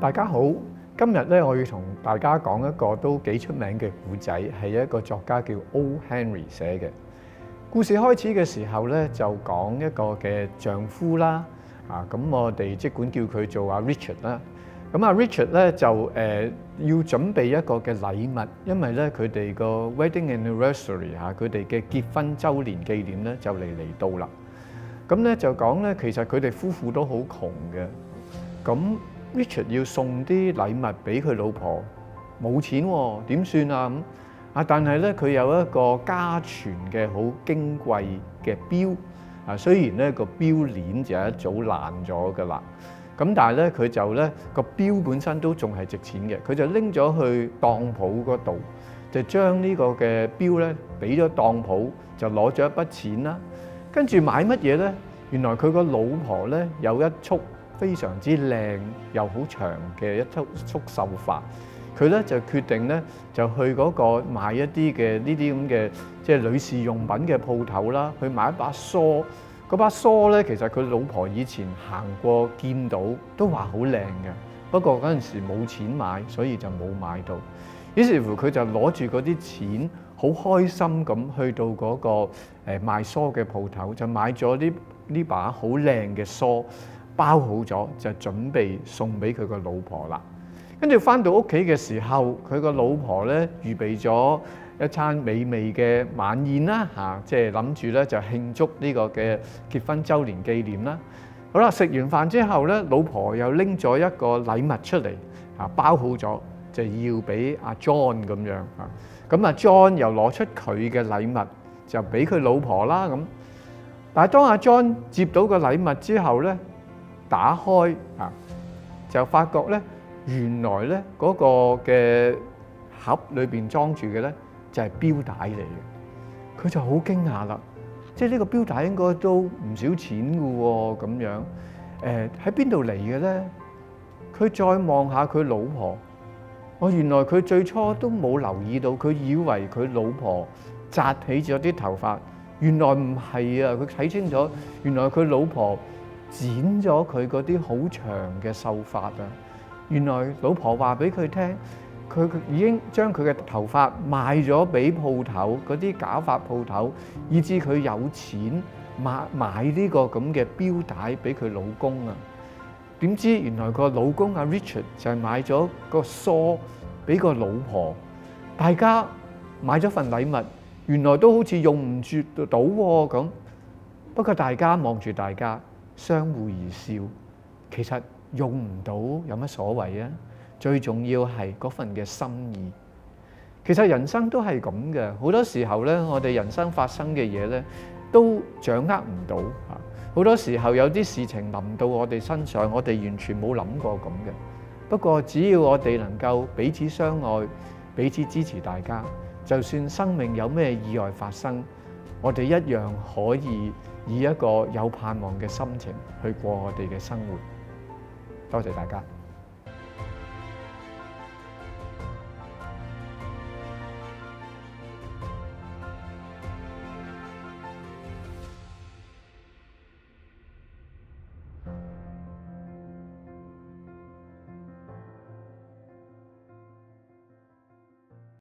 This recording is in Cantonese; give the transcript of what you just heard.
大家好，今日咧我要同大家講一個都幾出名嘅故仔，係一個作家叫 O. Henry 寫嘅。故事開始嘅時候咧，就講一個嘅丈夫啦，咁我哋即管叫佢做阿 Richard 啦。咁阿 Richard 咧就要準備一個嘅禮物，因為咧佢哋個 wedding anniversary 佢哋嘅結婚週年紀念咧就嚟到啦。咁咧就講咧，其實佢哋夫婦都好窮嘅，咁Richard 要送啲禮物俾佢老婆，冇錢喎，點算啊咁？但係咧佢有一個家傳嘅好矜貴嘅錶，雖然咧個錶鏈就一早爛咗噶啦，咁但係咧佢就咧個錶本身都仲係值錢嘅，佢就拎咗去當鋪嗰度，就將呢個嘅錶咧俾咗當鋪，就攞咗一筆錢啦。跟住買乜嘢咧？原來佢個老婆咧有一束非常之靚又好長嘅一束秀髮，佢咧就決定咧就去嗰個買一啲嘅呢啲咁嘅即係女士用品嘅鋪頭啦，去買一把梳。嗰把梳咧其實佢老婆以前行過見到都話好靚嘅，不過嗰陣時冇錢買，所以就冇買到。於是乎佢就攞住嗰啲錢，好開心咁去到嗰個賣梳嘅鋪頭，就買咗呢把好靚嘅梳。包好咗就準備送俾佢個老婆啦。跟住翻到屋企嘅時候，佢個老婆咧預備咗一餐美味嘅晚宴啦，即係諗住咧就慶祝呢個嘅結婚週年紀念啦。好啦，食完飯之後咧，老婆又拎咗一個禮物出嚟，包好咗就要俾阿 John 咁樣。咁阿 John 又攞出佢嘅禮物就俾佢老婆啦咁。但係當阿 John 接到個禮物之後咧，打開就發覺咧，原來咧嗰個嘅盒裏邊裝住嘅咧就係錶帶嚟嘅。佢就好驚訝啦，即係呢個錶帶應該都唔少錢㗎喎，咁樣喺邊度嚟嘅咧？佢再望下佢老婆，原來佢最初都冇留意到，佢以為佢老婆紮起咗啲頭髮，原來唔係啊！佢睇清楚，原來佢老婆剪咗佢嗰啲好長嘅秀髮啊！原來老婆話俾佢聽，佢已經將佢嘅頭髮賣咗俾鋪頭嗰啲假髮鋪頭，以至佢有錢買呢個咁嘅錶帶俾佢老公啊！點知原來個老公阿 Richard 就係買咗個梳俾個老婆，大家買咗份禮物，原來都好似用唔住到喎咁。不過大家望住大家，相互而笑，其實用唔到有乜所謂啊！最重要係嗰份嘅心意。其實人生都係咁嘅，好多時候咧，我哋人生發生嘅嘢咧，都掌握唔到啊！好多時候有啲事情臨到我哋身上，我哋完全冇諗過咁嘅。不過只要我哋能夠彼此相愛，彼此支持大家，就算生命有咩意外發生，我哋一樣可以以一個有盼望嘅心情去過我哋嘅生活。多謝大家。